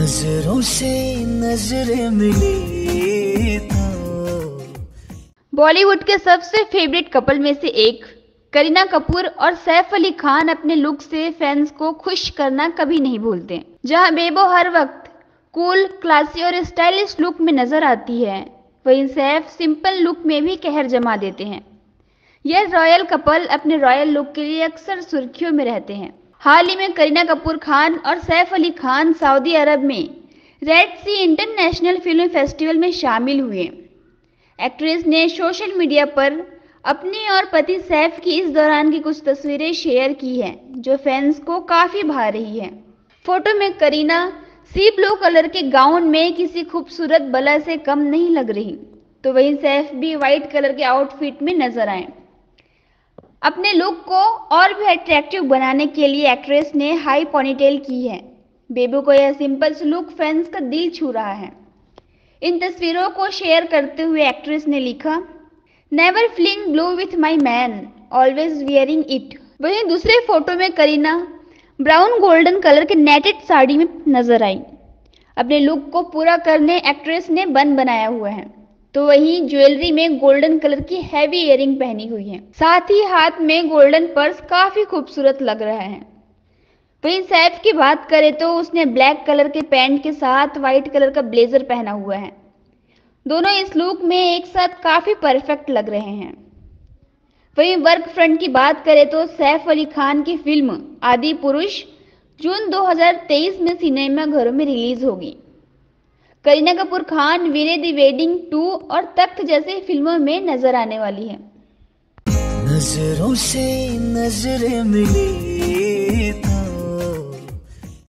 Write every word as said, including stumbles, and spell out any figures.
नजरों से नजरें मिली तो। बॉलीवुड के सबसे फेवरेट कपल में से एक करीना कपूर और सैफ अली खान अपने लुक से फैंस को खुश करना कभी नहीं भूलते। जहां बेबो हर वक्त कूल, क्लासी और स्टाइलिश लुक में नजर आती है, वहीं सैफ सिंपल लुक में भी कहर जमा देते हैं। यह रॉयल कपल अपने रॉयल लुक के लिए अक्सर सुर्खियों में रहते हैं। हाल ही में करीना कपूर खान और सैफ अली खान सऊदी अरब में red sea international film festival में शामिल हुए। एक्ट्रेस ने सोशल मीडिया पर अपनी और पति सैफ की इस दौरान की कुछ तस्वीरें शेयर की हैं, जो फैंस को काफी भा रही हैं। फोटो में करीना सी ब्लू कलर के गाउन में किसी खूबसूरत बला से कम नहीं लग रही, तो वहीं सैफ भी व्हाइट कलर के आउटफिट में नजर आए। अपने लुक को और भी अट्रैक्टिव बनाने के लिए एक्ट्रेस ने हाई पोनीटेल की है। बेबो को यह सिंपल लुक फैंस का दिल छू रहा है। इन तस्वीरों को शेयर करते हुए एक्ट्रेस ने लिखा, never feeling blue with my man, always wearing it. वहीं दूसरे फोटो में करीना ब्राउन गोल्डन कलर के नेटेड साड़ी में नजर आई। अपने लुक को पूरा करने एक्ट्रेस ने बन बनाया हुआ है, तो वहीं ज्वेलरी में गोल्डन कलर की हैवी इयरिंग पहनी हुई है। साथ ही हाथ में गोल्डन पर्स काफी खूबसूरत लग रहा है। वहीं सैफ की बात करें तो उसने ब्लैक कलर के पैंट के साथ व्हाइट कलर का ब्लेजर पहना हुआ है। दोनों इस लुक में एक साथ काफी परफेक्ट लग रहे हैं। वहीं वर्क फ्रंट की बात करें तो सैफ अली खान की फिल्म आदि पुरुष जून दो हज़ार तेईस में सिनेमा घरों में रिलीज होगी। करीना कपूर खान वीरे दी वेडिंग टू और तख्त जैसे फिल्मों में नजर आने वाली है। नजरों से नजरें मिली